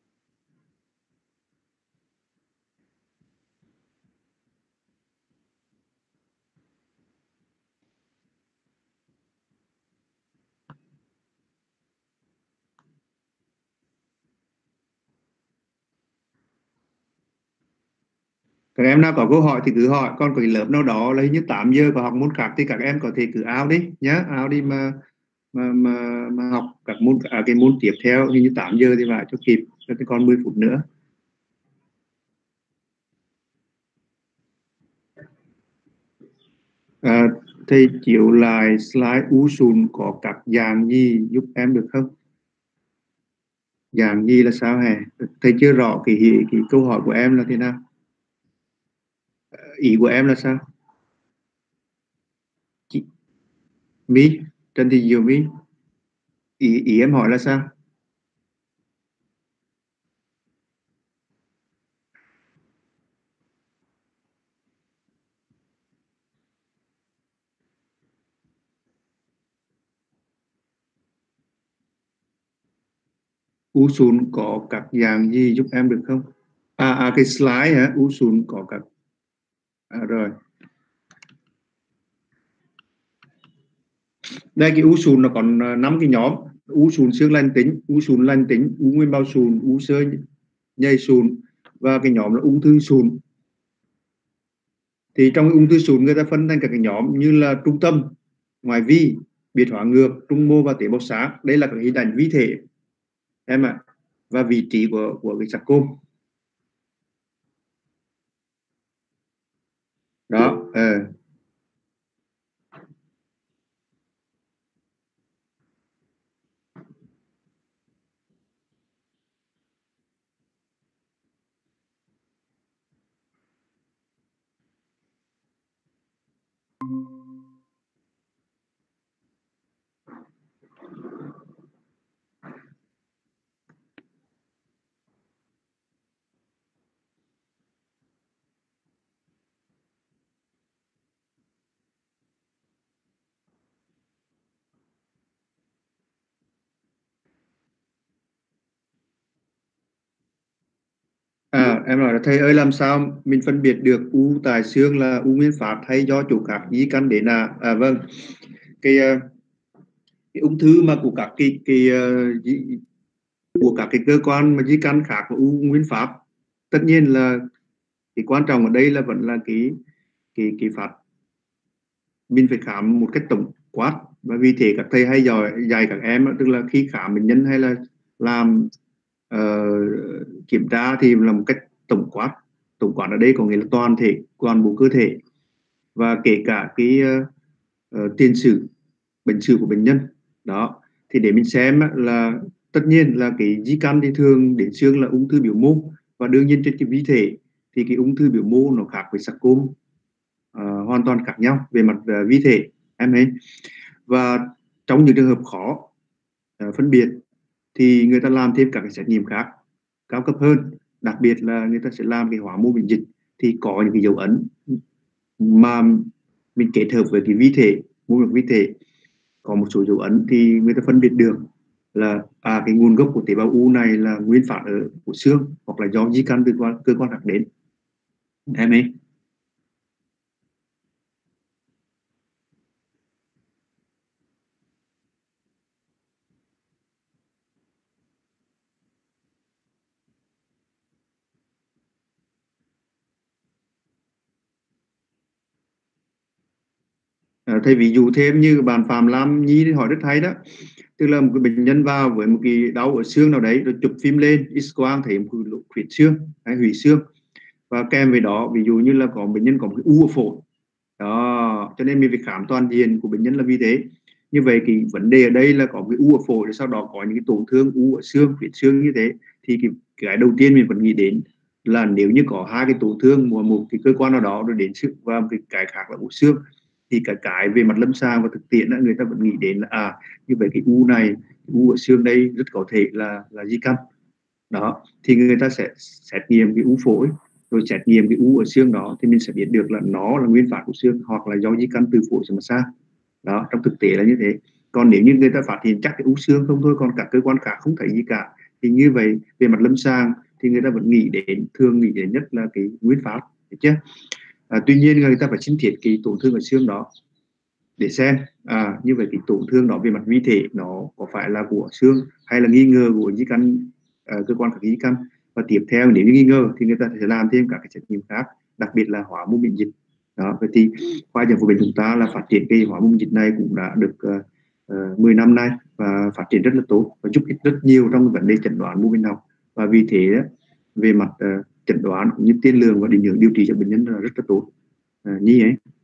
Các em nào có câu hỏi thì cứ hỏi, còn có cái lớp nào đó là như tám giờ có học môn khác thì các em có thể cứ áo đi nhá, áo đi mà mà mà, mà học các môn à, cái môn tiếp theo như tám giờ thì phải cho kịp, cho còn mười phút nữa. À, thầy chiếu lại slide u sùn có các dạng gì giúp em được không? Dạng gì là sao hề? Thầy chưa rõ cái, cái câu hỏi của em là thế nào? Ý của em là sao? Chị My, Trần Thị Diệu My, ý, ý em hỏi là sao? U sùn có các dạng gì giúp em được không? À, à cái slide hả? U sùn có các à, rồi đây, cái u sùn nó còn năm cái nhóm: u sùn xương lành tính, u sùn lành tính, u nguyên bao sùn, u xơ nhầy sùn, và cái nhóm là ung thư sùn. Thì trong ung thư sùn người ta phân thành các cái nhóm như là trung tâm, ngoại vi, biệt hóa ngược, trung mô và tế bào sáng. Đây là các hình ảnh vi thể em ạ. À. Và vị trí của của cái sarcom đó. ờ. À, em nói là thầy ơi, làm sao mình phân biệt được u tại xương là u nguyên phát hay do chủ khác di căn đến à? À vâng, cái, ờ, cái ung thư mà của các cái, cái uh, của các cái cơ quan mà di căn khác của u nguyên phát, tất nhiên là cái quan trọng ở đây là vẫn là cái cái cái phát mình phải khám một cách tổng quát. Và vì thế các thầy hay giỏi dạy các em, tức là khi khám bệnh nhân hay là làm uh, kiểm tra thì là một cách tổng quát. Tổng quát ở đây có nghĩa là toàn thể, toàn bộ cơ thể, và kể cả cái uh, uh, tiền sử bệnh sử của bệnh nhân đó. Thì để mình xem là tất nhiên là cái di căn thì thường đến xương là ung thư biểu mô, và đương nhiên trên cái vi thể thì cái ung thư biểu mô nó khác với sarcom, uh, hoàn toàn khác nhau về mặt uh, vi thể em ấy. Và trong những trường hợp khó uh, phân biệt thì người ta làm thêm các cái xét nghiệm khác cao cấp hơn, đặc biệt là người ta sẽ làm cái hóa mô miễn dịch. Thì có những cái dấu ấn mà mình kết hợp với cái vi thể, mô miễn vi thể, có một số dấu ấn thì người ta phân biệt được là à, cái nguồn gốc của tế bào u này là nguyên phát ở của xương hoặc là do di căn từ quan, cơ quan khác đến em ấy. À, thầy ví dụ thêm như bạn Phạm Lam Nhi thì hỏi rất hay đó. Tức là một cái bệnh nhân vào với một cái đau ở xương nào đấy, rồi chụp phim lên X quang thấy một cái huyết xương hay hủy xương, và kèm với đó ví dụ như là có bệnh nhân có một cái u ở phổi đó, cho nên mình phải khám toàn diện của bệnh nhân là vì thế. Như vậy cái vấn đề ở đây là có cái u ở phổi, sau đó có những cái tổn thương u ở xương, huyết xương như thế, thì cái, cái đầu tiên mình vẫn nghĩ đến là nếu như có hai cái tổn thương của một cái cơ quan nào đó rồi đến xương, và cái, cái khác là u xương, thì cả cái về mặt lâm sàng và thực tiễn là người ta vẫn nghĩ đến là à, như vậy cái u này, u ở xương đây rất có thể là là di căn đó. Thì người ta sẽ xét nghiệm cái u phổi, rồi xét nghiệm cái u ở xương đó, thì mình sẽ biết được là nó là nguyên phát của xương hoặc là do di căn từ phổi mà sang đó. Trong thực tế là như thế. Còn nếu như người ta phát hiện chắc cái u xương không thôi, còn các cơ quan khác không thấy gì cả, thì như vậy về mặt lâm sàng thì người ta vẫn nghĩ đến, thường nghĩ đến nhất là cái nguyên phát, được chưa? À, tuy nhiên người ta phải xin thiết cái tổn thương ở xương đó để xem à, như vậy cái tổn thương đó về mặt vi thể nó có phải là của xương hay là nghi ngờ của di căn, uh, cơ quan các di căn. Và tiếp theo nếu như nghi ngờ thì người ta sẽ làm thêm các cái xét nghiệm khác, đặc biệt là hóa mô miễn dịch đó. Vậy thì khoa sản phụ bệnh chúng ta là phát triển cái hóa mô miễn dịch này cũng đã được uh, uh, mười năm nay, và phát triển rất là tốt và giúp ích rất nhiều trong vấn đề chẩn đoán mô bệnh học. Và vì thế về mặt uh, chẩn đoán cũng như tiên lượng và định hướng điều trị cho bệnh nhân là rất là tốt. uh, như ấy